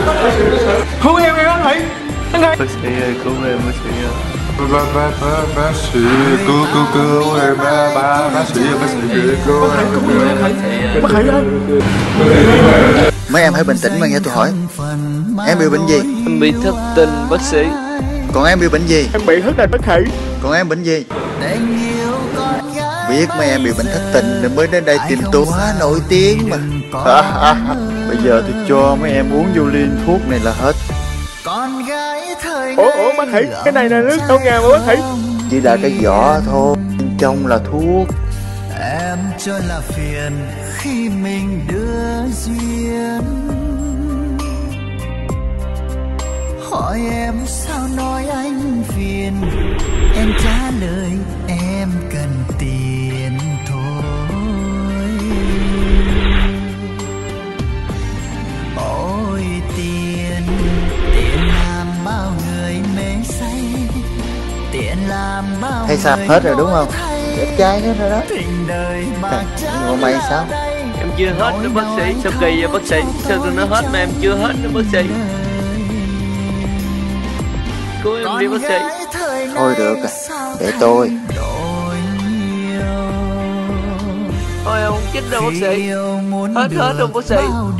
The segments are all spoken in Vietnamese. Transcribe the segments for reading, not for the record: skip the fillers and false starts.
Cứu em anh Thị. Anh Thị. Bác sĩ ơi, cứu em bác sĩ ơi. Bác sĩ cứu em, bác sĩ cứu em. Bác Thị ơi. Mấy em hãy bình tĩnh mà nghe tôi hỏi. Em bị bệnh gì? Em bị thất tình bác sĩ. Còn em bị bệnh gì? Em bị thất tình bác Thị. Còn em bệnh gì? Biết mấy em bị bệnh thất tình nên mới đến đây tìm tôi hóa nổi tiếng mà. Bây giờ tôi cho mấy em uống vô ly thuốc này là hết. Ủa bác Thị, cái này là nước đâu ngà mà bác Thị? Chỉ là cái vỏ thôi, bên trong là thuốc. Em cho là phiền khi mình đưa duyên. Hỏi em sao nói anh phiền, em trả lời em cần tiền thôi. Ôi tiền, tiền làm bao người mê say, tiền làm bao Hay sao hết rồi đúng không? Đẹp trai hết rồi đó. Còn mày sao? Em chưa hết nữa bác sĩ. Sao kỳ vậy bác sĩ? Sao tôi nói hết mà em chưa hết nữa bác sĩ? Cứu em đi bác sĩ. Thôi được à, để tôi. Thôi em không chết đâu bác sĩ. Hết rồi bác sĩ.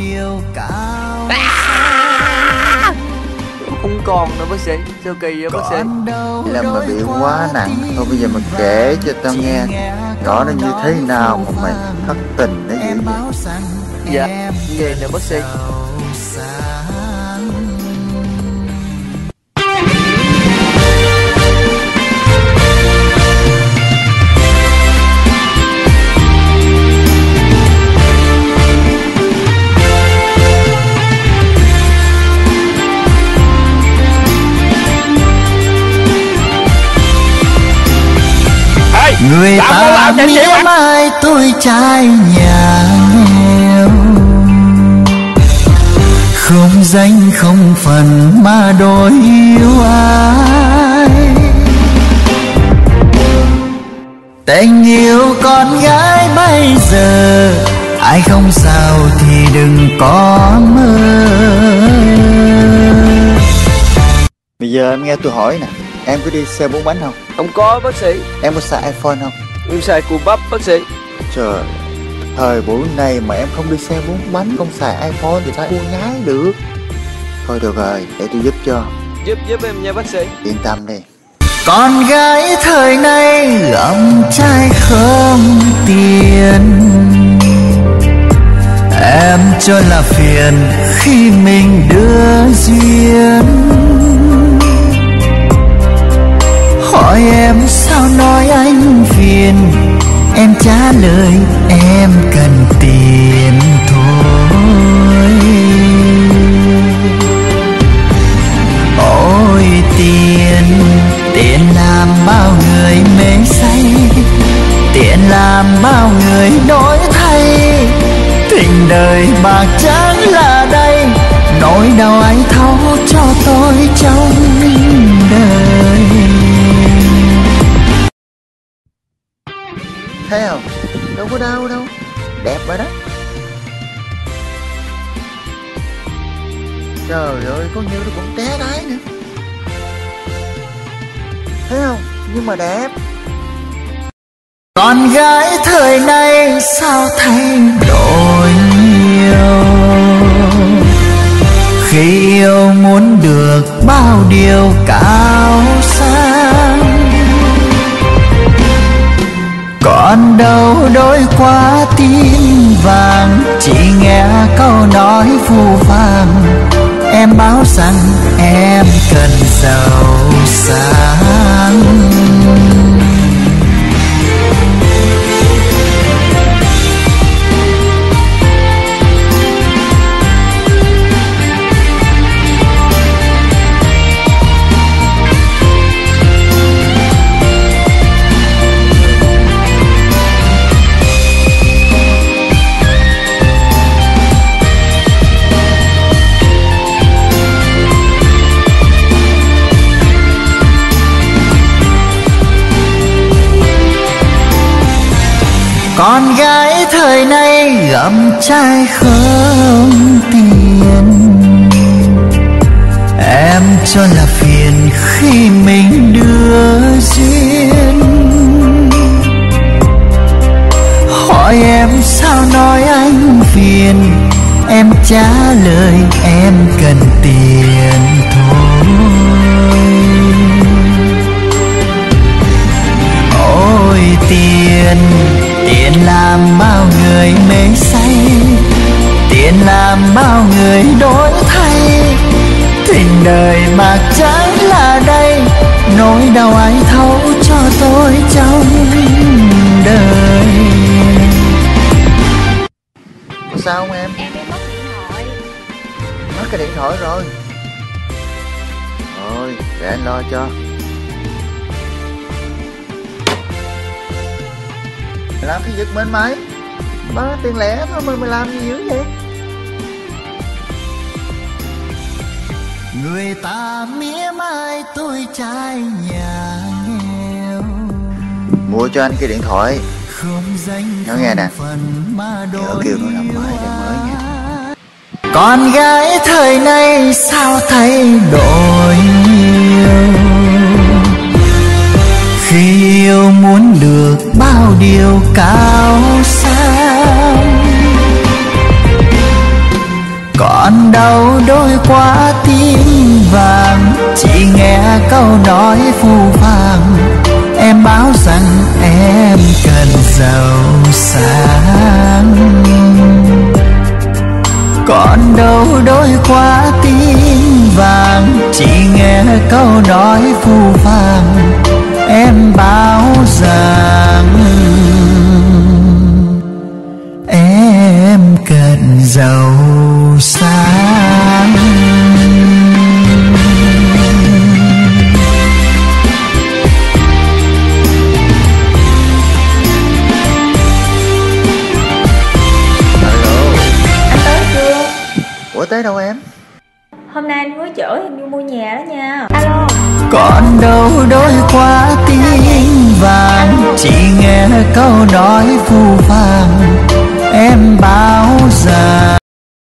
Không còn nữa bác sĩ. Sao kỳ vậy bác sĩ? Là mà bị quá nặng. Thôi bây giờ mà kể cho tao nghe rõ nó như thế nào mà mày thất tình nó dữ vậy. Dạ, vậy nè bác sĩ. Người ta mỉa mai tôi trai nhà nghèo, không danh không phần mà đổi yêu ai. Tình yêu con gái bây giờ ai không sao thì đừng có mơ. Bây giờ em nghe tôi hỏi nè, em có đi xe 4 bánh không? Không có bác sĩ. Em có xài iPhone không? Em xài cù bắp bác sĩ. Trời, thời buổi này mà em không đi xe 4 bánh, không xài iPhone thì sao yêu gái được? Thôi được rồi, để tôi giúp cho. Giúp em nha bác sĩ. Yên tâm đi. Con gái thời nay gặm trai không tiền, em cho là phiền khi mình đưa duyên. Hỏi em sao nói anh phiền, em trả lời em cần tiền thôi. Ôi tiền, tiền làm bao người mê say, tiền làm bao người đổi thay. Tình đời bạc trắng là đây, nỗi đau anh thấu cho tôi trong đời. Thấy không? Đâu có đau đâu. Đẹp rồi đó. Trời ơi, có nhiêu nó cũng té đái nữa. Thấy không? Nhưng mà đẹp. Con gái thời nay sao thay đổi nhiều, khi yêu muốn được bao điều cao sang. Còn đâu đôi qua tin vàng, chỉ nghe câu nói phù phàng. Em báo rằng em cần giàu sang. Con gái thời nay gặm trai không tiền, em cho là phiền khi mình đưa duyên. Hỏi em sao nói anh phiền, em trả lời em cần tiền thôi. Ôi tiền, tiền làm bao người mê say, tiền làm bao người đổi thay. Tình đời bạc trắng là đây, nỗi đau ai thấu cho tôi trong đời. Có sao không em? Em mất điện thoại. Mất cái điện thoại rồi. Thôi để anh lo cho. Mày làm cái giật mình mày. Đó tiền lẻ thôi mà mày làm gì dữ vậy? Người ta mỉa mai tôi trai nhà nghèo, Mua cho anh cái điện thoại. không danh Nói nghe nè, phần mà nhớ đổi kêu nó làm lại để mới nha. Con gái thời nay sao thay đổi nhiều, khi yêu muốn được bao điều cao sang. Còn đâu đôi quá tiếng vàng, chỉ nghe câu nói phũ phàng. Em báo rằng em cần giàu sang. Còn đâu đôi quá tiếng vàng, chỉ nghe câu nói phũ phàng. Em báo rằng em cần giàu sang. Ủa tới đâu em? Hôm nay anh mới chở em đi mua nhà đó nha. Alo. Còn đâu đôi qua tiếng vàng, chỉ nghe câu nói phũ phàng. Em báo rằng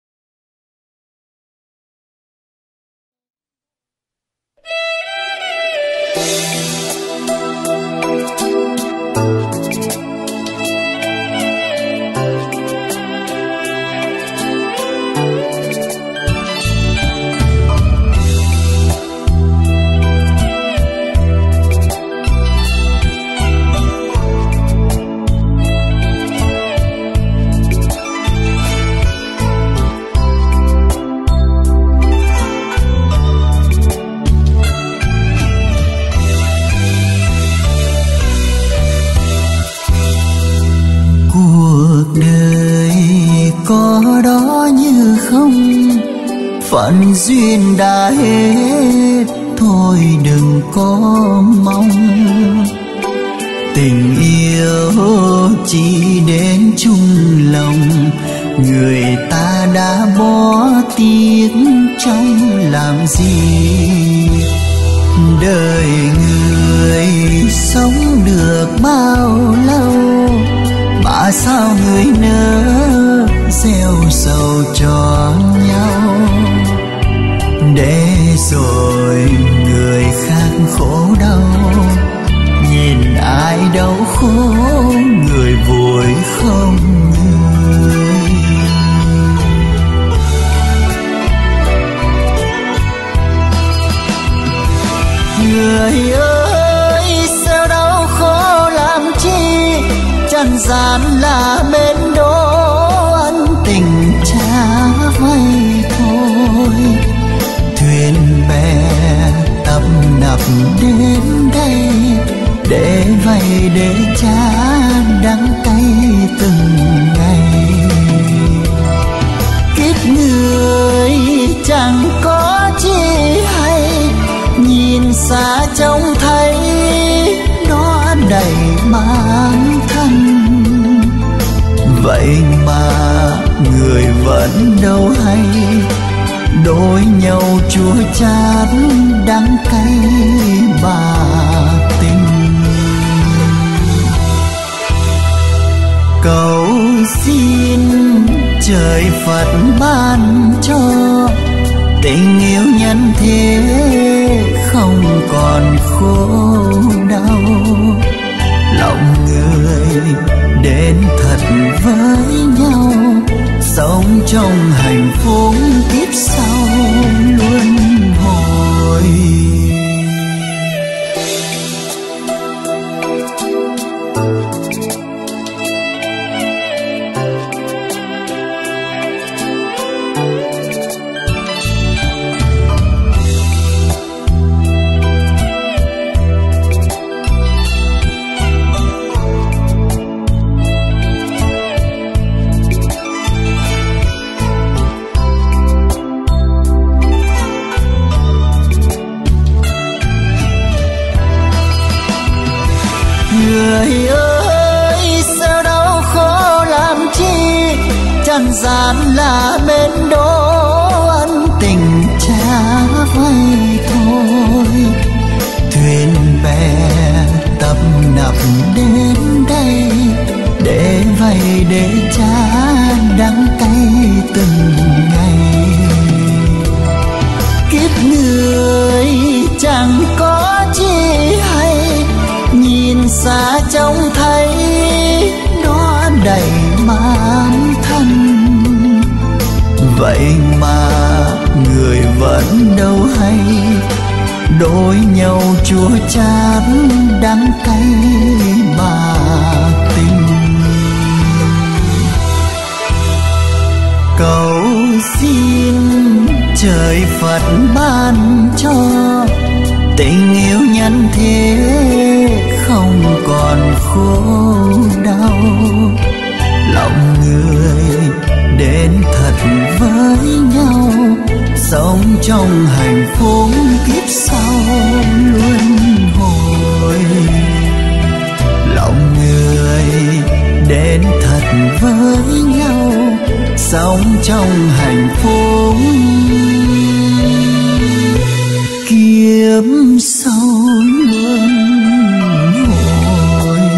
phận duyên đã hết, thôi đừng có mong. Tình yêu chỉ đến chung lòng, người ta đã bỏ tiếc trong làm gì. Đời người sống được bao lâu mà sao người nỡ gieo sầu cho nhau, để rồi người khác khổ đau, nhìn ai đau khổ người vui không người. Người ơi sao đau khổ làm chi, trần gian là bên đố ân tình trả vay thôi. Thuyền bè tập nập đến đây, để vay để trả đắng cay từng ngày. Kiếp người chẳng có chi hay, nhìn xa trông thấy nó đầy bản thân. Vậy mà người vẫn đâu hay, đôi nhau chua chát đắng cay bà tình. Cầu xin trời Phật ban cho tình yêu nhân thế không còn khổ đau. Lòng người đến thật với nhau, sống trong hạnh phúc kiếp sau luân hồi. Người ơi sao đau khổ làm chi, chẳng gian là bên đó ân tình trả vay thôi. Thuyền bè tập nập đến đây để vay để trả đắng cay từng ngày. Kiếp người chẳng có chi hay, nhìn xa trông thấy nó đầy man thân. Vậy mà người vẫn đâu hay, đôi nhau chua chát đắng cay mà tình. Cầu xin trời Phật ban cho tình yêu nhân thế không còn khổ đau. Lòng người đến thật với nhau, sống trong hạnh phúc kiếp sau luân hồi. Lòng người đến thật với nhau, sống trong hạnh phúc kiếp sau luân hồi.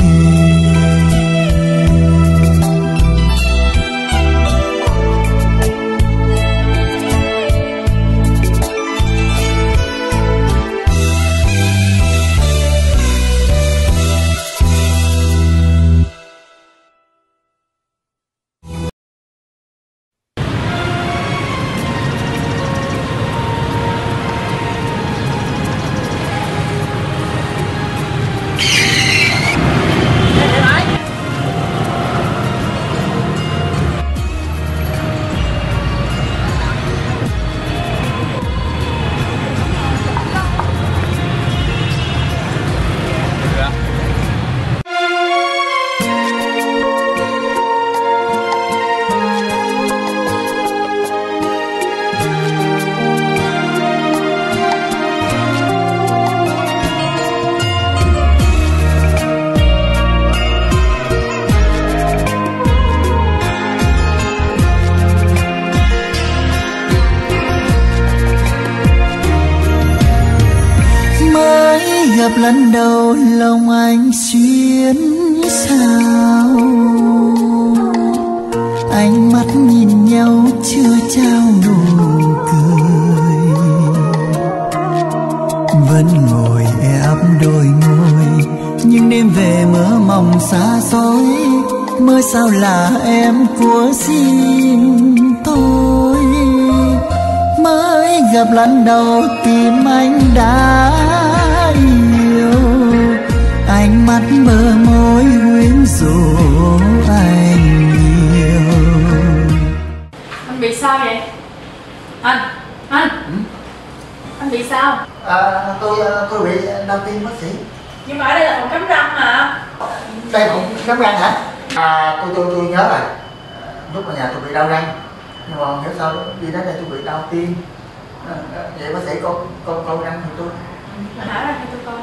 Gặp lần đầu lòng anh xuyên sao, ánh mắt nhìn nhau chưa trao nụ cười. Vẫn ngồi ép đôi môi, nhưng đêm về mơ mộng xa xôi. Mơ sao là em của riêng tôi. Mới gặp lần đầu tim anh đã yêu, ánh mắt bờ môi quyến rũ anh nhiều. Anh bị sao vậy? Anh bị sao? Tôi bị đau tim bác sĩ. Nhưng mà ở đây là phòng khám răng mà. Đây phòng khám răng hả? Tôi nhớ rồi. Lúc ở nhà tôi bị đau răng, nhưng mà không hiểu sao đi đến đây tôi bị đau tim. Vậy bác sĩ con răng thì tôi. Hả răng cho tôi coi.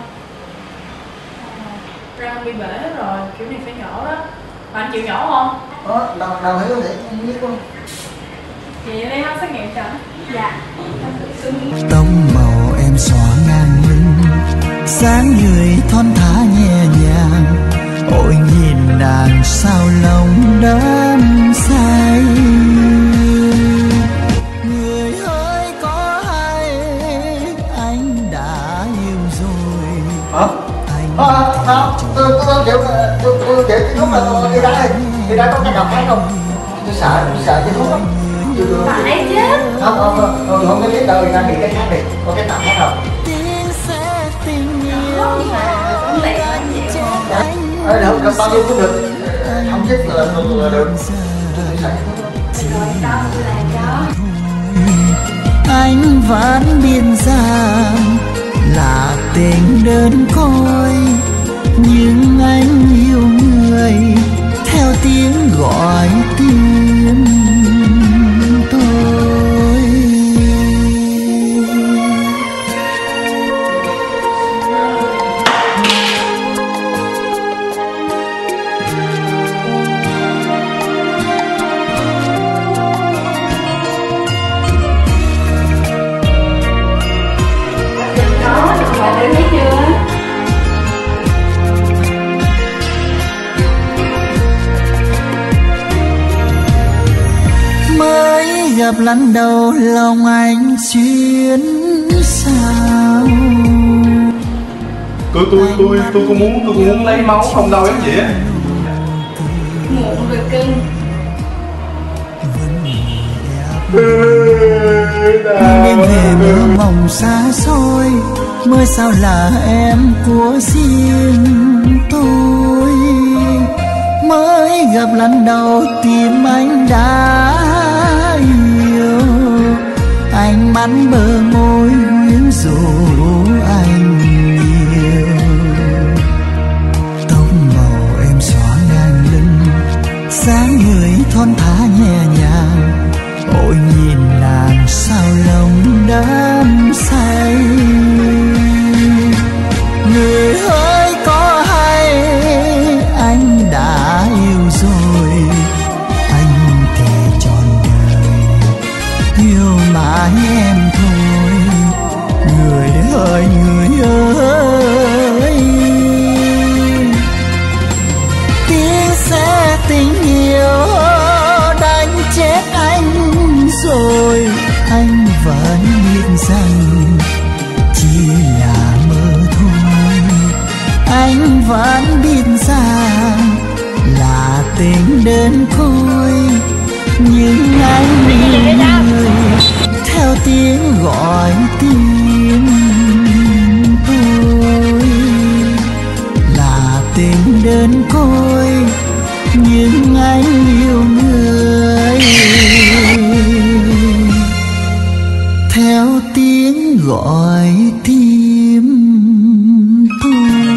Răng bị bể rồi, kiểu này phải nhổ đó. Mà anh chịu nhổ không? Đau hiểu thì không biết không. Vậy đây không xét nghiệm cho. Dạ. Tông màu em xõa ngang lưng, dáng người thon thả nhẹ nhàng. Ôi nhìn nàng sao lòng đắm say. Người ơi có chịu, tôi chịu cái thuốc là tôi đi đá có cái độc khác không? Tôi sợ cái thuốc lắm. Phải chứ. Không có biết đâu, người ta bị cái khác đi, có cái độc khác không? Không mà không lẽ anh chịu. Được, được bao nhiêu cũng được, không thích là được. Rồi đâu tôi làm cho. Anh vẫn biết rằng là tình đơn côi, nhưng anh yêu người theo tiếng gọi tim tôi. Gặp lần đầu lòng anh xuyên sao. Tôi cũng muốn lấy máu không đâu em vậy á. Muộn rồi cưng. Đêm về mơ mộng xa xôi, mơ sao là em của riêng tôi. Mới gặp lần đầu tim anh đã yêu, ánh mắt bờ môi quyến rũ anh nhiều. Tóc màu em xóa ngang lưng, dáng người thon thả nhẹ nhàng. Ôi nhìn nàng sao lòng đắm say. Người ơi có hay anh đã yêu rồi, anh thề trọn đời yêu mãi em thôi. Người ơi người ơi, tiếng xe tình yêu đánh chết anh rồi. Anh vẫn biết rằng chỉ là mơ thôi. Anh vẫn biết rằng là tình đơn côi, nhưng anh người theo tiếng gọi tim tôi. Là tình đơn côi, nhưng anh yêu người theo tiếng gọi tim tôi.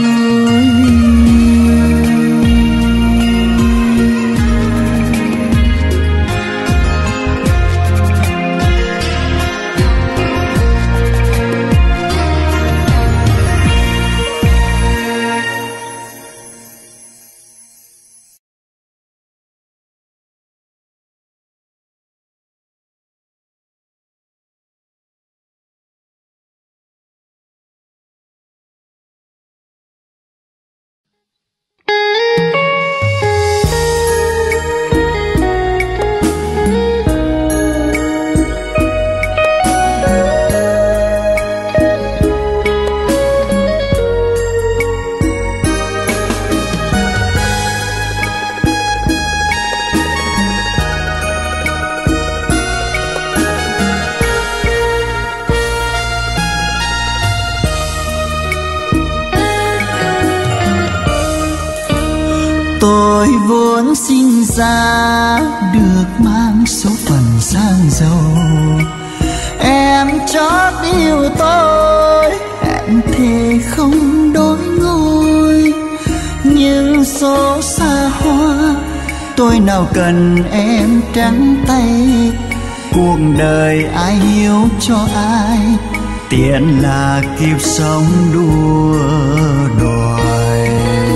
Tôi vốn sinh ra được mang số phận sang giàu. Em chót yêu tôi, em thề không đổi ngôi. Nhưng số xa hoa, tôi nào cần em trắng tay. Cuộc đời ai hiếu cho ai, tiền là kiếp sống đua đòi.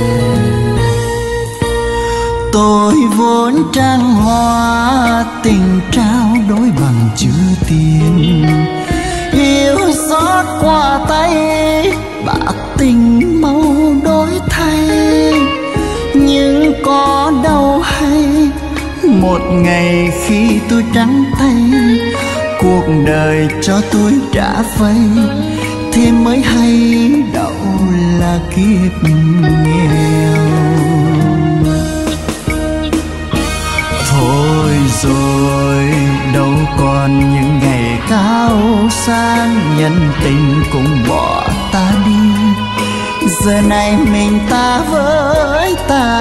Tôi vốn trăng hoa, tình trao đổi bằng chữ tiền. Yêu xót qua tay, bạc tình mau đổi thay. Nhưng có đâu hay, một ngày khi tôi trắng tay, cuộc đời cho tôi trả vay. Thế mới hay đậu là kiếp nghèo. rồi đâu còn những ngày cao sang, nhân tình cũng bỏ ta đi. Giờ này mình ta với ta,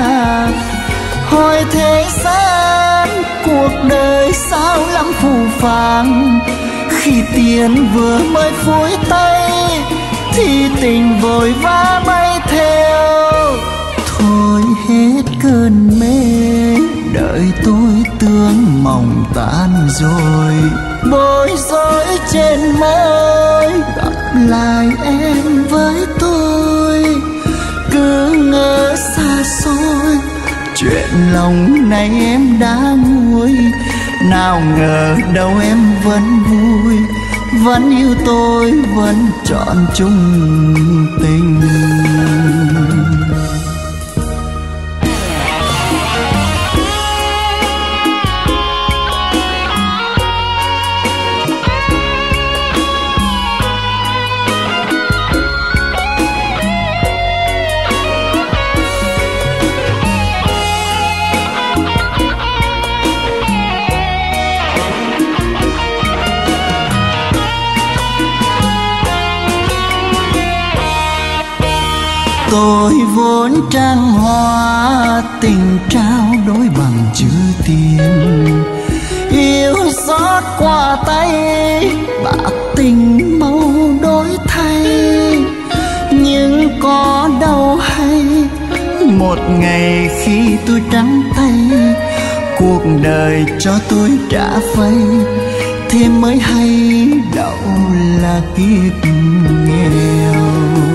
hỏi thế gian cuộc đời sao lắm phù phàng. Khi tiền vừa mới phủi tay thì tình vội vã bay theo. Thôi hết cơn mê, đợi tôi tương mộng tan rồi. Bối rối trên môi gặp lại em với tôi, cứ ngỡ xa xôi chuyện lòng này em đã nguôi. Nào ngờ đâu em vẫn vui, vẫn yêu tôi, vẫn chọn chung tình. Tôi vốn trang hoa tình trao đổi bằng chữ tiền, yêu xót qua tay bạc tình mau đổi thay. Nhưng có đâu hay một ngày khi tôi trắng tay, cuộc đời cho tôi trả vay, thế mới hay đâu là kiếp nghèo.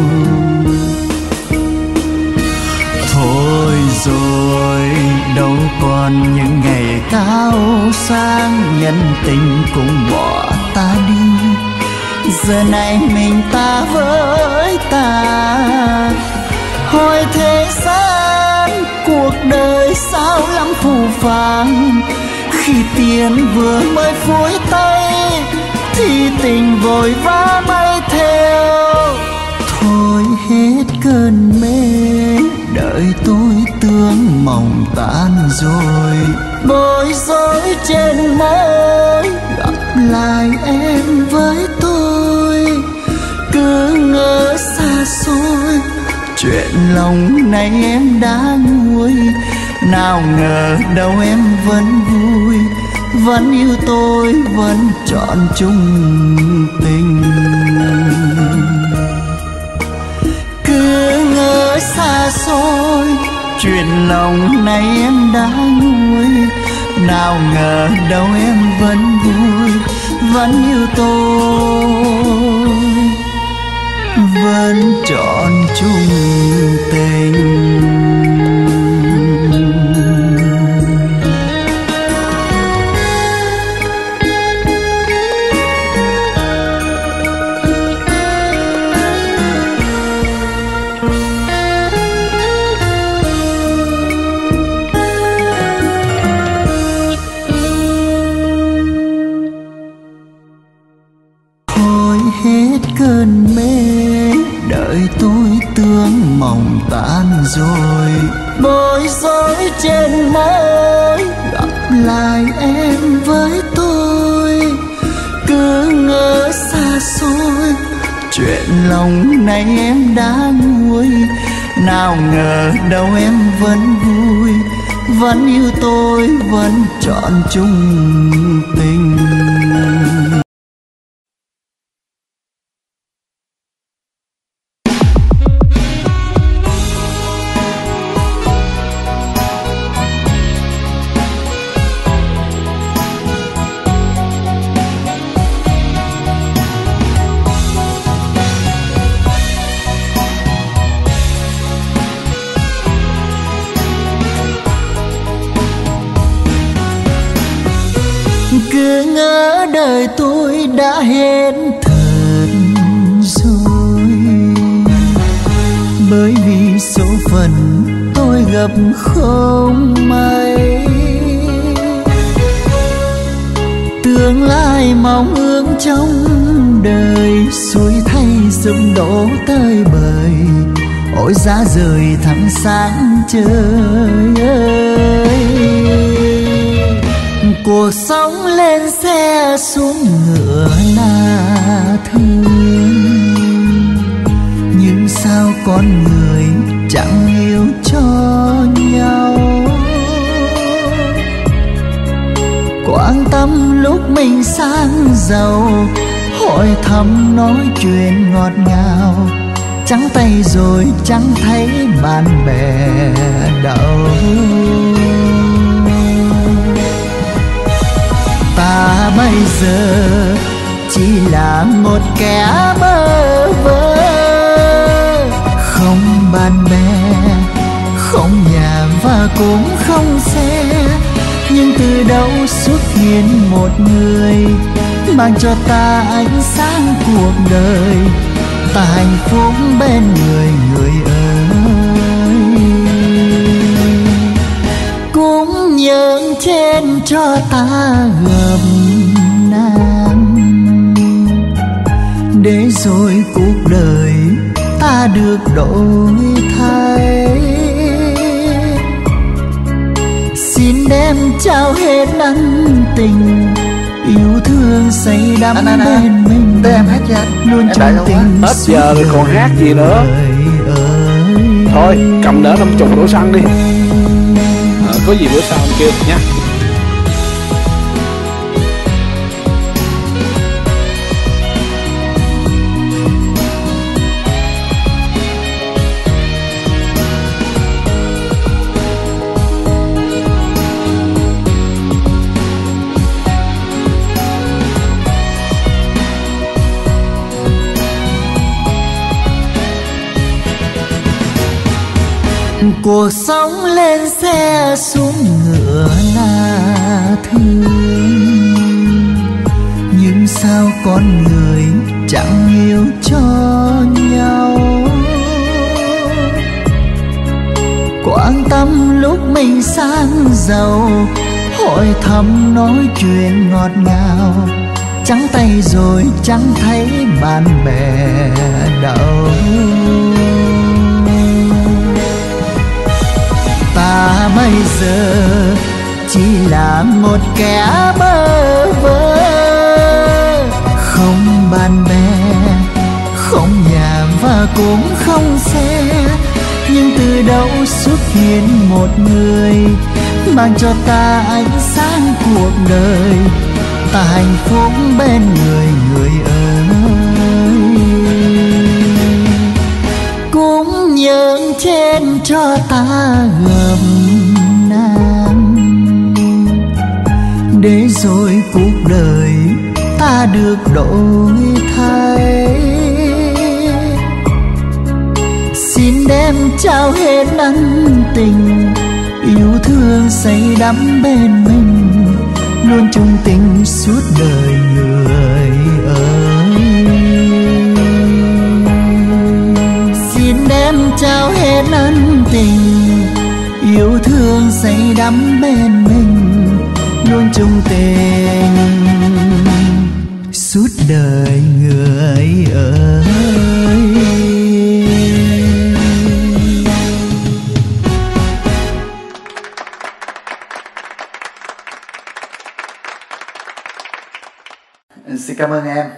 Thôi rồi đâu còn những ngày cao sang, nhân tình cũng bỏ ta đi. Giờ này mình ta với ta, hỏi thế gian cuộc đời sao lắm phù phàng. Khi tiền vừa mới phủi tay thì tình vội vã bay theo. Thôi hết cơn mê, đợi tôi tương mộng tan rồi. Bối rối trên môi gặp lại em với tôi, cứ ngỡ xa xôi chuyện lòng này em đã nguôi. Nào ngờ đâu em vẫn vui, vẫn yêu tôi, vẫn chọn chung tình. Cứ ngỡ xa xôi chuyện lòng này em đã nguôi. Nào ngờ đâu em vẫn vui, vẫn yêu tôi, vẫn chọn chung tình. Hết cơn mê, đợi tôi tương mộng tan rồi. Bối rối trên môi gặp lại em với tôi, cứ ngỡ xa xôi chuyện lòng này em đã nguôi. Nào ngờ đâu em vẫn vui, vẫn yêu tôi, vẫn chọn chung tình. Cứ ngỡ đời tôi đã hết thật rồi, bởi vì số phận tôi gặp không may. Tương lai mong ước trong đời, suối thay sông đổ tới bời. Ôi giá rời thắm sáng trời ơi, Cuộc sống lên xe xuống ngựa là thương, nhưng sao con người chẳng yêu cho nhau. Quan tâm lúc mình sang giàu, hỏi thăm nói chuyện ngọt ngào, trắng tay rồi chẳng thấy bạn bè đâu. Ta bây giờ chỉ là một kẻ bơ vơ, không bạn bè, không nhà và cũng không xe. Nhưng từ đâu xuất hiện một người mang cho ta ánh sáng cuộc đời, ta hạnh phúc bên người, người ơi. Cũng nhớ trên cho ta gặp nàng, để rồi cuộc đời ta được đổi thay. Xin đem trao hết ân tình, yêu thương say đắm bên mình. Để em hát cho anh. Luôn trong tình Hết giờ rồi còn hát gì nữa. Thôi cầm đỡ 50 đổ xăng đi. Có gì bữa sau anh kêu nha. Cuộc sống lên xe xuống ngựa là thương, nhưng sao con người chẳng yêu cho nhau. Quan tâm lúc mình sang giàu, hỏi thăm nói chuyện ngọt ngào, trắng tay rồi chẳng thấy bạn bè đâu. Ta bây giờ chỉ là một kẻ bơ vơ, không bạn bè, không nhà và cũng không xe. Nhưng từ đâu xuất hiện một người mang cho ta ánh sáng cuộc đời, ta hạnh phúc bên người, người ơi. Cũng nhớ trên cho ta gặp nàng, để rồi cuộc đời ta được đổi thay. Xin đem trao hết ân tình, yêu thương say đắm bên mình, luôn chung tình suốt đời người ơi. Xin đem trao hết ân tình, yêu thương say đắm bên mình, luôn chung tình suốt đời người ơi. Xin cảm ơn em.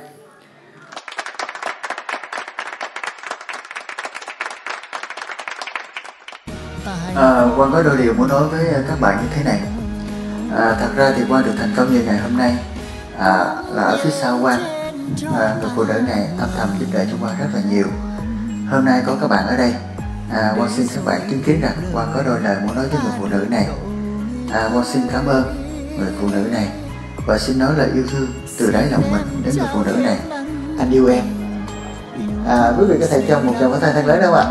Quang có đôi điều muốn nói với các bạn như thế này. Thật ra thì Quang được thành công như ngày hôm nay là ở phía sau Quang, người phụ nữ này âm thầm giúp đỡ cho Quang rất là nhiều. Hôm nay có các bạn ở đây, Quang xin các bạn chứng kiến rằng Quang có đôi lời muốn nói với người phụ nữ này. Quang xin cảm ơn người phụ nữ này và xin nói lời yêu thương từ đáy lòng mình đến người phụ nữ này. Anh yêu em. Quý vị có thể cho một tràng pháo tay thật lớn đâu ạ?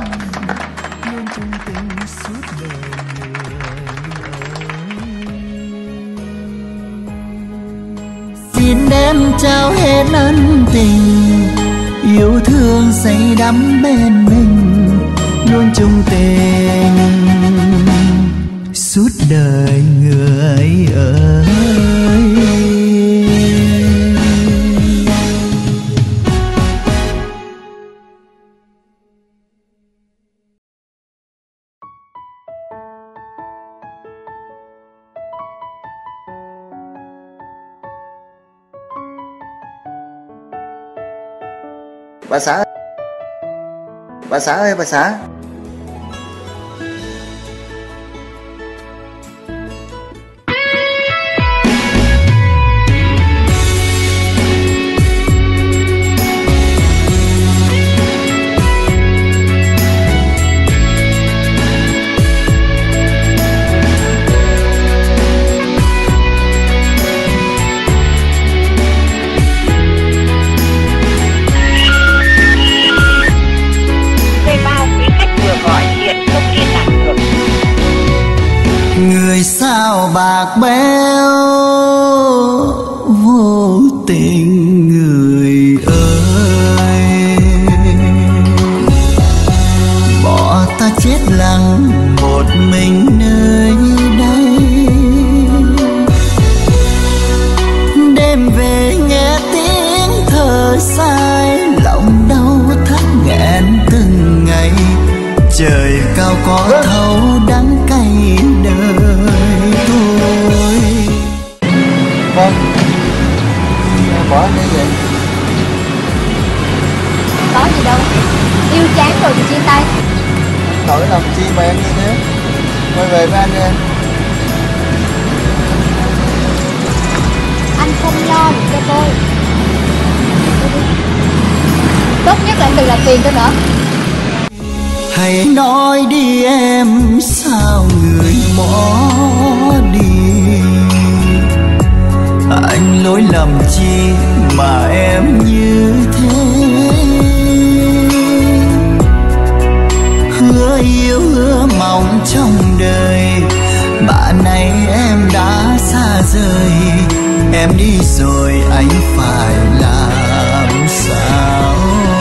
Xin đem trao hết ân tình, yêu thương say đắm bên mình, luôn chung tình suốt đời người ơi. Bà xã, bà xã ơi, bà xã. Người sao bạc béo vô tình người ơi, bỏ ta chết lặng một mình nơi đây. Đêm về nghe tiếng thở dài, lòng đau thắt nghẹn từng ngày. Trời cao có thấu đắng cay đời tôi. Vâng, bỏ anh đi vậy. Có gì đâu, yêu chán rồi thì chia tay. Lỗi làm chi mà em như thế. Quay về với anh đi em. Anh không lo được cho tôi. Tốt nhất là anh đừng làm phiền tôi nữa. Hãy nói đi em, sao người bỏ đi? Anh lỗi lầm chi mà em như thế? Hứa yêu hứa mong trong đời, mà nay em đã xa rời. Em đi rồi anh phải làm sao?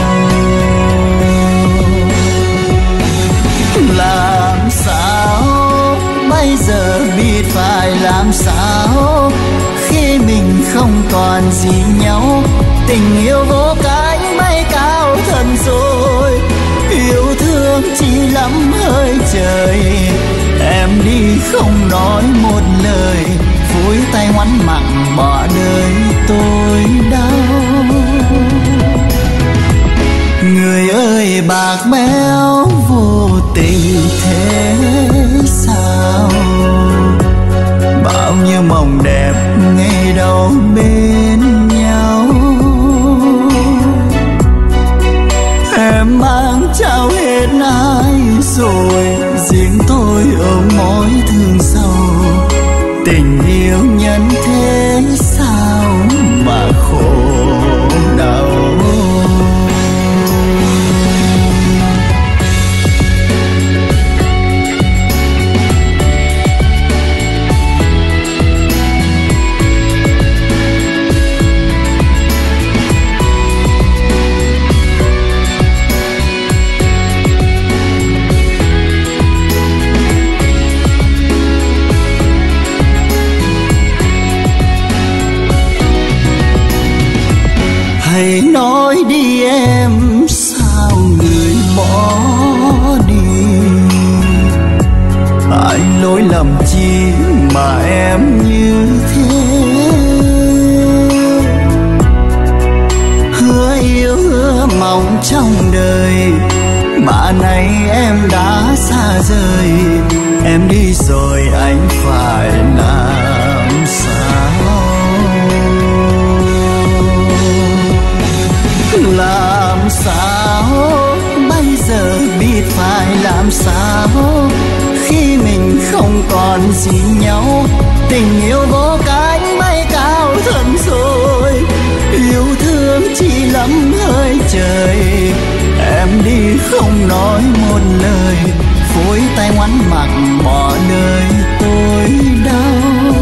Làm sao bây giờ biết phải làm sao, khi mình không còn gì nhau. Tình yêu vô cánh bay cao thật rồi, yêu thương chỉ lắm hơi trời. Em đi không nói một lời, phủi tay ngoắn mặn bỏ đời tôi đau. Người ơi bạc béo vô tình thế sao, bao nhiêu mộng đẹp ngày đầu bên nhau. Em mang trao hết ai rồi, riêng tôi ôm mối thương sâu. Tình yêu nhân thế sao mà khổ đau. Hãy nói đi em, sao người bỏ đi? Anh lỗi lầm chi mà em như thế? Hứa yêu hứa mong trong đời, mà nay em đã xa rời. Em đi rồi anh phải làm sao? Làm sao bây giờ biết phải làm sao, khi mình không còn gì nhau. Tình yêu vô cánh bay cao thật rồi, yêu thương chỉ lắm hơi trời. Em đi không nói một lời, phủi tay ngoắn mặn bỏ đời tôi đau.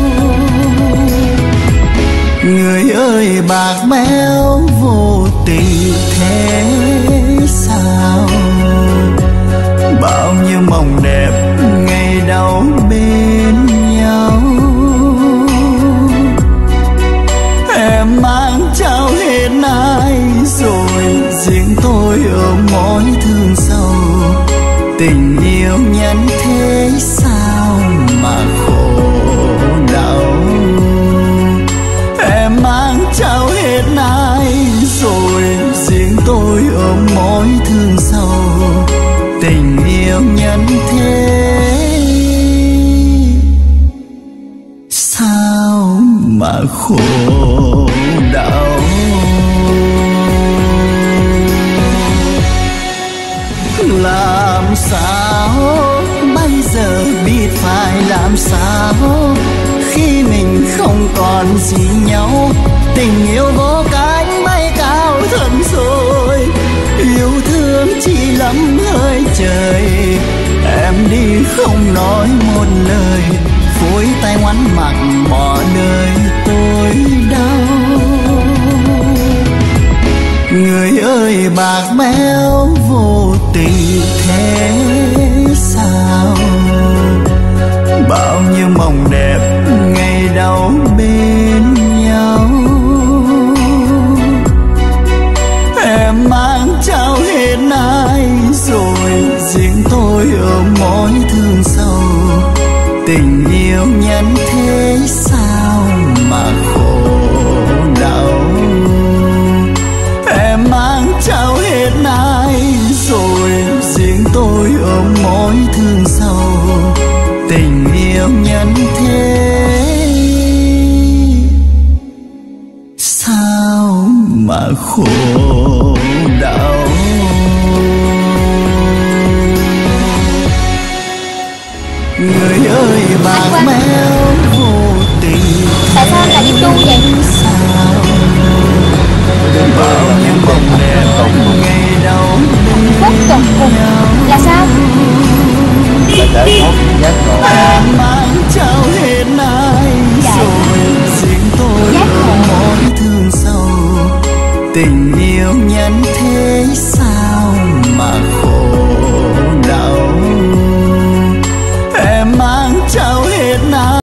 Người ơi bạc béo vô tình thế sao, bao nhiêu mộng đẹp ngày đầu bên nhau. Em mang trao hết ai rồi, riêng tôi ôm mối thương sâu. Tình yêu nhân thế sao mà khổ đau. Em mang trao hết ai rồi, riêng tôi ôm khổ đau. Làm sao bây giờ biết phải làm sao khi mình không còn gì nhau, tình yêu vô cánh bay cao thật rồi, yêu thương chỉ lắm hơi trời. Em đi không nói một lời, phối tay ngoắn mặt bỏ đời tôi đau. Người ơi bạc bẽo vô tình thế sao, bao nhiêu mộng đẹp ngày đầu bên nhau. Em mang trao hết ai rồi, riêng tôi ở mối thương sâu. Tình yêu nhân thế sao mà khổ đau. Em mang trao hết ai rồi, riêng tôi ở mối thương sâu. Tình yêu nhân thế sao mà khổ đau. Người ơi bạc bẽo vô tình. Tại sao anh lại đi tu vậy? Bao nhiêu mộng đẹp ngày đầu Phúc tột cùng là sao? em mang trao hết ai rồi, riêng tôi ở mối thương sâu. Tình yêu nhân thế sao mà khổ đau. Em mang trao hết ai.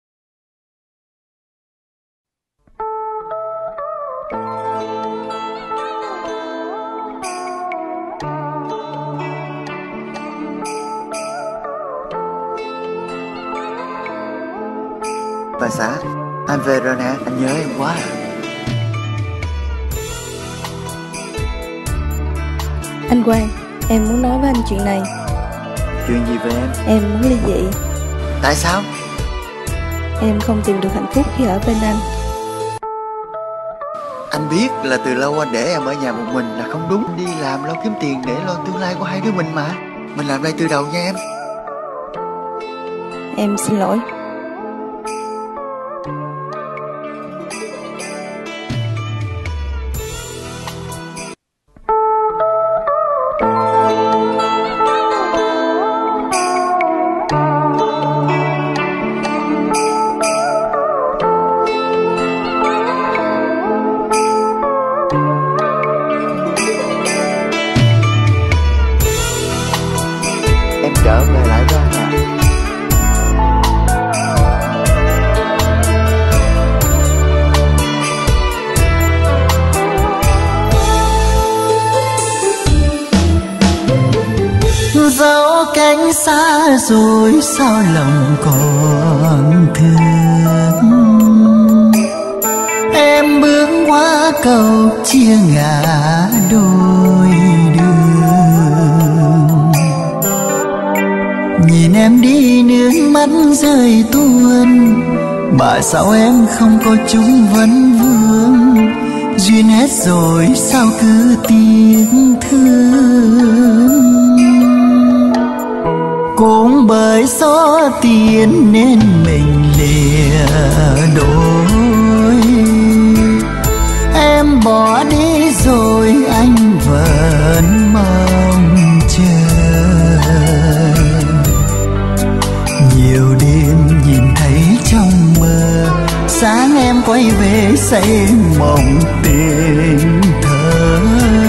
Bà xã, anh về rồi nè, anh nhớ em quá. Anh Quang, em muốn nói với anh chuyện này. Chuyện gì về em? Em muốn ly dị. Tại sao? Em không tìm được hạnh phúc khi ở bên anh. Anh biết là từ lâu anh để em ở nhà một mình là không đúng. Đi làm lo kiếm tiền để lo tương lai của hai đứa mình mà. Mình làm lại từ đầu nha em. Em xin lỗi. Em trở về lại với anh à. Dẫu cánh xa rồi sao lòng còn thương. Em bước qua cầu chia ngã đôi đường. Nhìn em đi nước mắt rơi tuôn, mà sao em không có chung vấn vương. Duyên hết rồi sao cứ tiếc thương. Cũng bởi gió tiền nên mình lìa đôi. Em bỏ đi rồi anh vẫn mong chờ. Nhiều đêm nhìn thấy trong mơ, sáng em quay về say mộng tình thơ.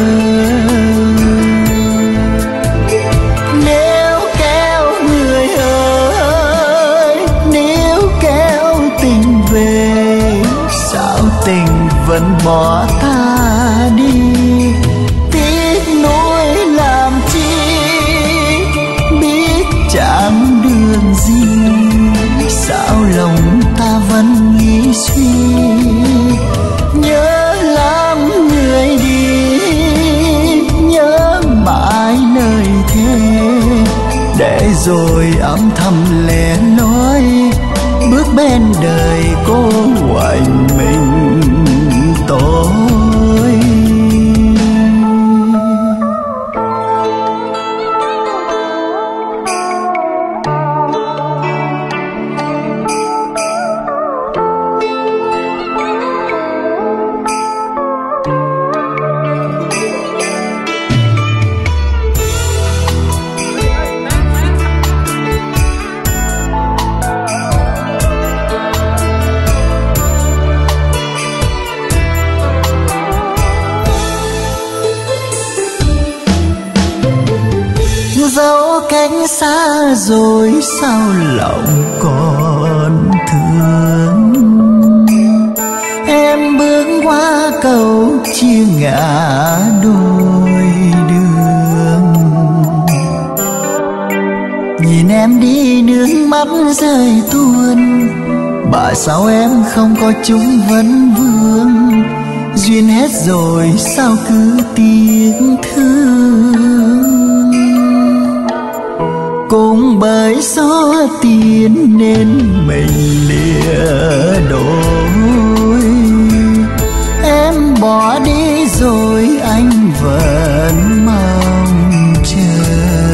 Nếu kéo người ơi, nếu kéo tình về, sao tình vẫn bỏ ta đi. Tiếc nuối làm chi, biết chẳng đường gì. Sao lòng ta vẫn nghĩ suy, nhớ lắm người đi, nhớ mãi lời thề. Để rồi âm thầm lẻ loi, bước bên đời cô quạnh anh xa rồi sao lòng còn thương. Em bước qua cầu chia ngã đôi đường, nhìn em đi nước mắt rơi tuôn. Bảo sao em không có chúng vấn vương, duyên hết rồi sao cứ tiếc thương. Cũng bởi gió tiến nên mình lìa đôi. Em bỏ đi rồi anh vẫn mong chờ.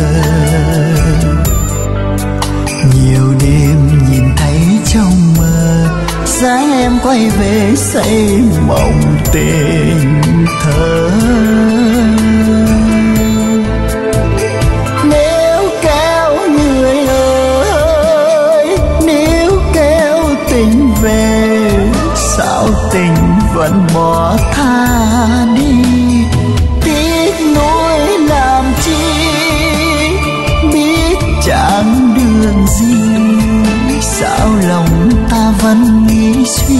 Nhiều đêm nhìn thấy trong mơ dáng em quay về say mộng tình thơ. Nếu kéo người ơi, nếu kéo tình về, sao tình vẫn bỏ tha đi. Tiếc nuối làm chi, biết chẳng đường gì, sao lòng ta vẫn nghĩ suy.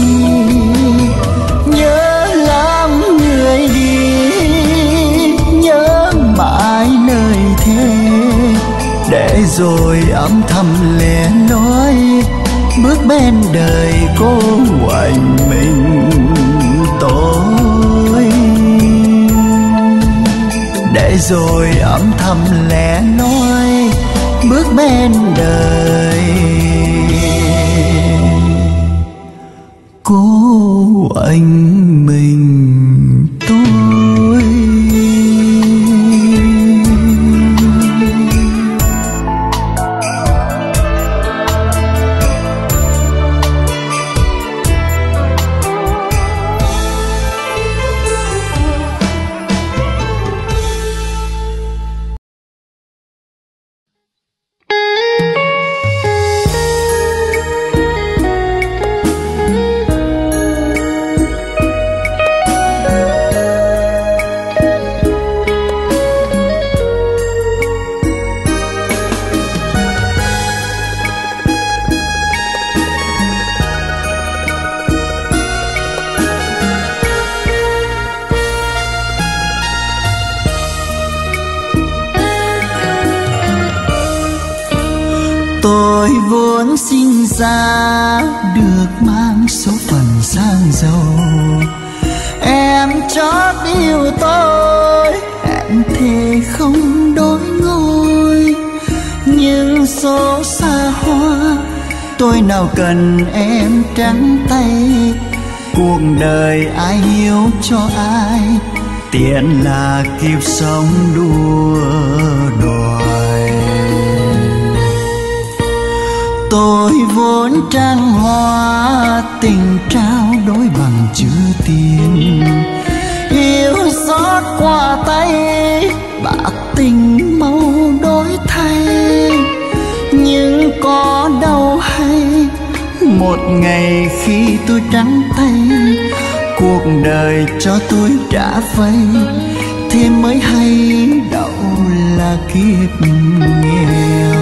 Nhớ lắm người đi, nhớ mãi lời thề, để rồi âm thầm lẻ loi bước bên đời cô ngoảnh mình tôi. Để rồi âm thầm lẻ loi bước bên đời cô anh mình tôi. Tôi vốn sinh ra được mang số phận sang giàu. Em chót yêu tôi, em thề không đổi ngôi. Nhưng số xa hoa, tôi nào cần em trắng tay. Cuộc đời ai hiếu cho ai, tiện là kiếp sống đua đòi. Tôi vốn trăng hoa, tình trao đổi bằng chữ tiền. Yêu xót qua tay, bạc tình mau đổi thay. Nhưng có đâu hay, một ngày khi tôi trắng tay, cuộc đời cho tôi trả vay. Thế mới hay đậu là kiếp nghèo.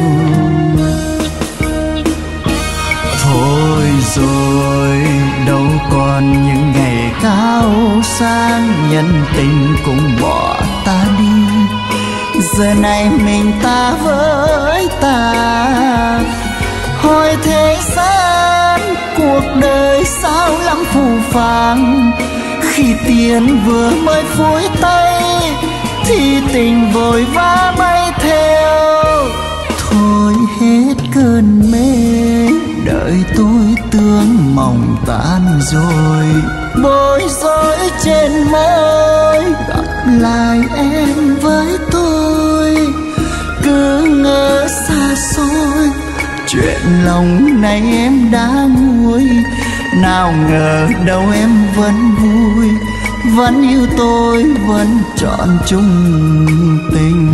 Thôi rồi đâu còn những ngày cao sang, nhân tình cũng bỏ ta đi. Giờ này mình ta với ta, hỏi thế gian cuộc đời sao lắm phù phàng. Khi tiền vừa mới phủi tay, thì tình vội vã bay theo. Thôi hết cơn mê, đợi tôi tương mộng tan rồi. Bối rối trên môi, gặp lại em với tôi. Cứ ngỡ xa xôi, chuyện lòng này em đã nguôi. Nào ngờ đâu em vẫn vui, vẫn yêu tôi, vẫn chọn chung tình.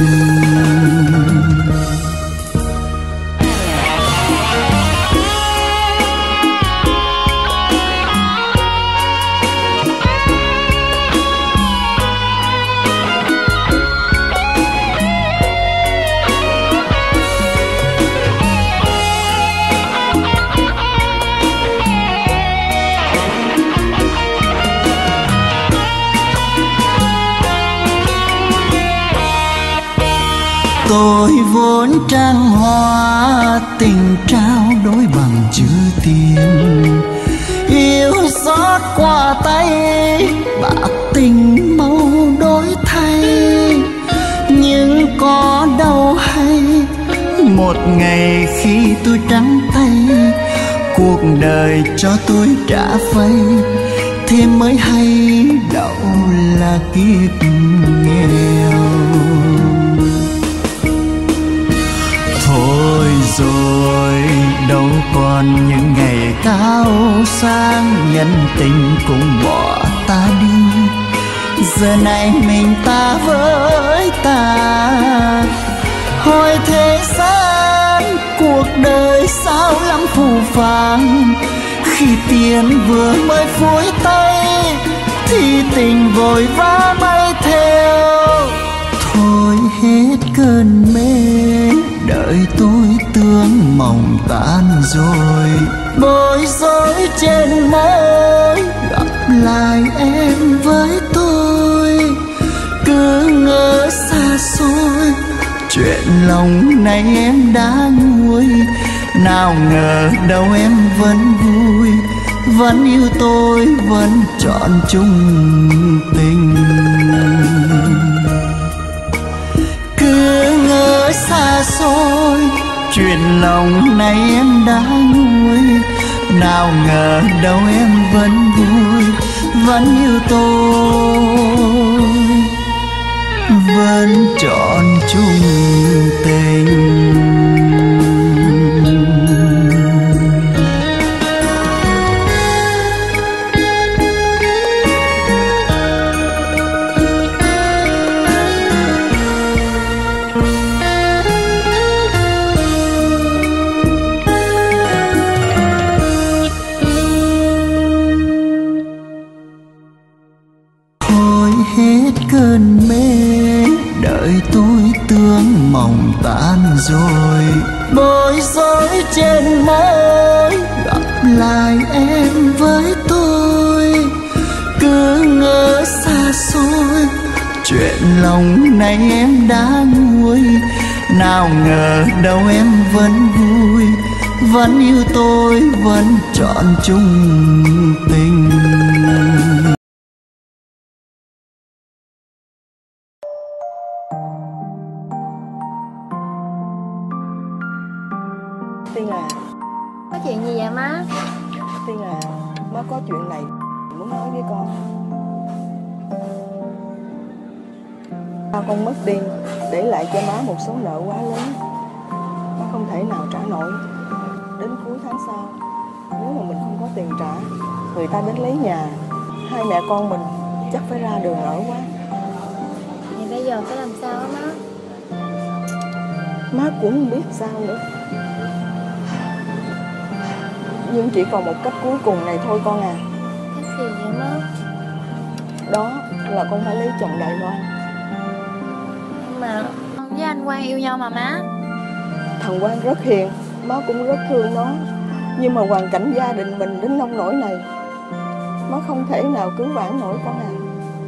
vốn trang hoa tình trao đổi bằng chữ tiền. Yêu xót qua tay bạc tình mau đổi thay. Nhưng có đâu hay một ngày khi tôi trắng tay, cuộc đời cho tôi trả vay, thế mới hay đâu là kiếp nghèo. Thôi rồi đâu còn những ngày cao sang, nhân tình cũng bỏ ta đi. Giờ này mình ta với ta, hỏi thế gian cuộc đời sao lắm phù phàng. Khi tiền vừa mới phủi tay thì tình vội vã bay theo. Thôi hết cơn mê, đợi tôi tướng mộng tan rồi. Bối rối trên môi gặp lại em với tôi, cứ ngỡ xa xôi chuyện lòng này em đã nguôi. Nào ngờ đâu em vẫn vui, vẫn yêu tôi, vẫn chọn chung tình. Cứ ngỡ xa xôi chuyện lòng này em đã nguôi. Nào ngờ đâu em vẫn vui, vẫn yêu tôi, vẫn chọn chung tình. Cơn mê đợi tôi tướng mộng tan rồi. Bối rối trên môi gặp lại em với tôi, cứ ngỡ xa xôi chuyện lòng này em đã nguôi. Nào ngờ đâu em vẫn vui, vẫn yêu tôi, vẫn chọn chung tình. Tiên à. Có chuyện gì vậy má? Tiên à, má có chuyện này muốn nói với con. Sao con mất đi, để lại cho má một số nợ quá lớn, má không thể nào trả nổi. Đến cuối tháng sau, nếu mà mình không có tiền trả, người ta đến lấy nhà, hai mẹ con mình chắc phải ra đường ở quá. Vậy bây giờ phải làm sao á má? Má cũng không biết sao nữa, nhưng chỉ còn một cách cuối cùng này thôi con à. Cách gì vậy má? Đó là con phải lấy chồng Đại Loan. Nhưng mà con với anh Quang yêu nhau mà má. Thằng Quang rất hiền, má cũng rất thương nó. Nhưng mà hoàn cảnh gia đình mình đến nông nỗi này, má không thể nào cứu vãn nổi con à.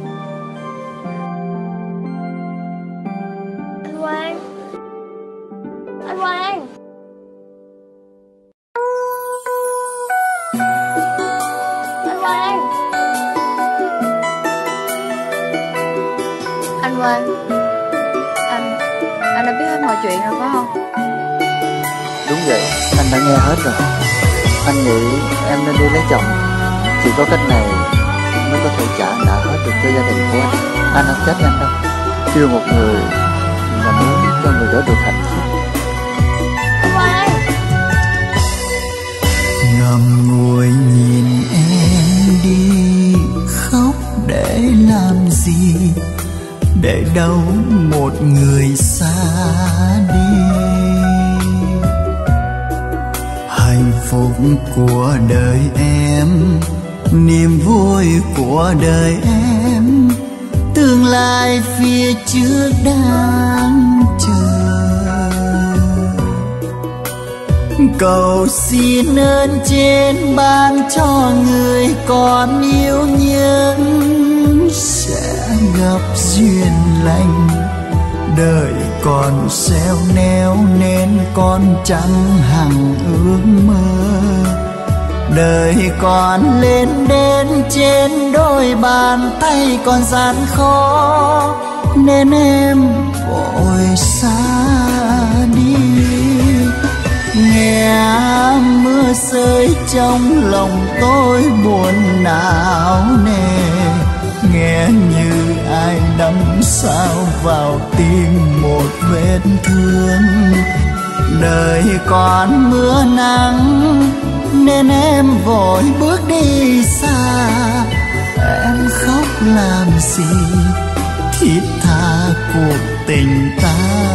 Anh Quang, anh Quang, anh Quang, anh Quang, anh đã biết hết mọi chuyện rồi phải không? Đúng vậy, anh đã nghe hết rồi. Anh nghĩ em nên đi lấy chồng. Chỉ có cách này mới có thể trả nợ hết được cho gia đình của anh. Anh không trách em đâu. Yêu một người là muốn cho người đó được hạnh phúc. Anh Quang. Ngậm ngùi nhìn em đi, khóc để làm gì? Để đâu một người xa đi. Hạnh phúc của đời em, niềm vui của đời em, tương lai phía trước đang chờ. Cầu xin ơn trên ban cho người còn yêu nhưng sẽ gặp duyên lành đời còn xeo neo nên con chẳng hằng ước mơ. Đời còn lên đến trên đôi bàn tay còn gian khó, nên em vội xa đi. Nghe mưa rơi trong lòng tôi buồn não nề, nghe như ai đâm sao vào tim một vết thương. Đời còn mưa nắng nên em vội bước đi xa. Em khóc làm gì thiết tha cuộc tình ta.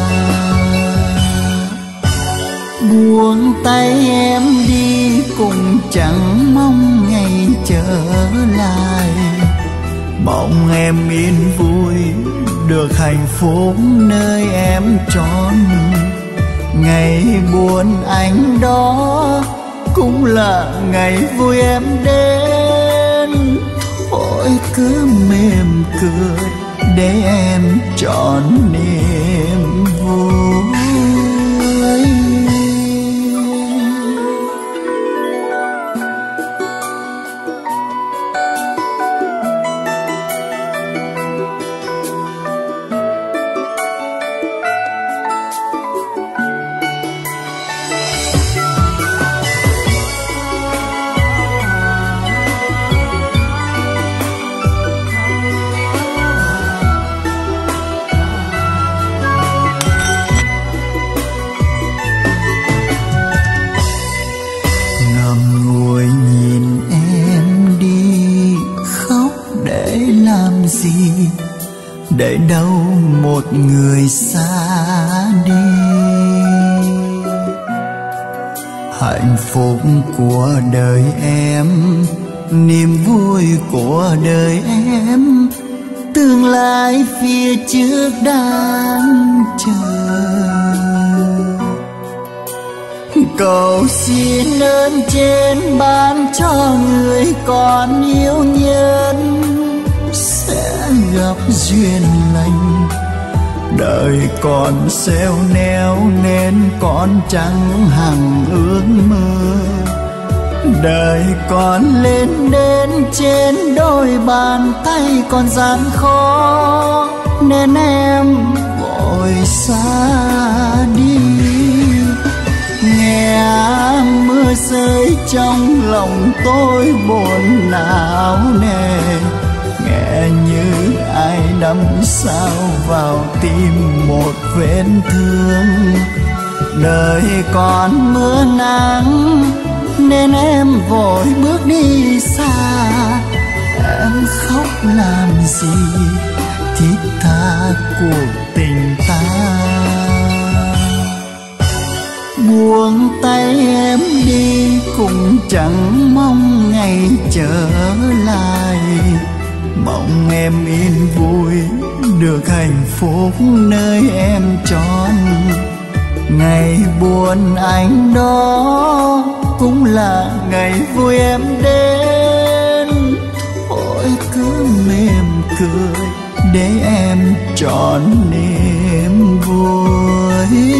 Buông tay em đi cũng chẳng mong ngày trở lại. Mong em yên vui được hạnh phúc nơi em trốn. Ngày buồn anh đó cũng là ngày vui em đến. Thôi cứ mỉm cười để em trọn niềm vui. Để đâu một người xa đi. Hạnh phúc của đời em, niềm vui của đời em, tương lai phía trước đang chờ. Cầu xin ơn trên ban cho người còn yêu nhân sẽ gặp duyên lành. Đời còn xeo neo nên con chẳng hằng ước mơ. Đời còn lên đến trên đôi bàn tay còn gian khó, nên em vội xa đi. Nghe mưa rơi trong lòng tôi buồn não nề, nghe như ai đâm sao vào tim một vết thương. Đời còn mưa nắng nên em vội bước đi xa. Em khóc làm gì thiết tha cuộc tình ta. Buông tay em đi cũng chẳng mong ngày trở lại. Mong em yên vui được hạnh phúc nơi em trọn. Ngày buồn anh đó cũng là ngày vui em đến. Thôi cứ mỉm cười để em trọn niềm vui.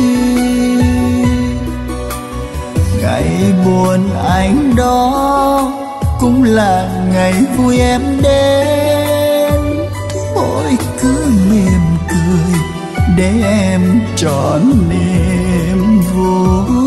Ngày buồn anh đó cũng là ngày vui em đến. Thôi cứ mỉm cười để em trọn niềm vui.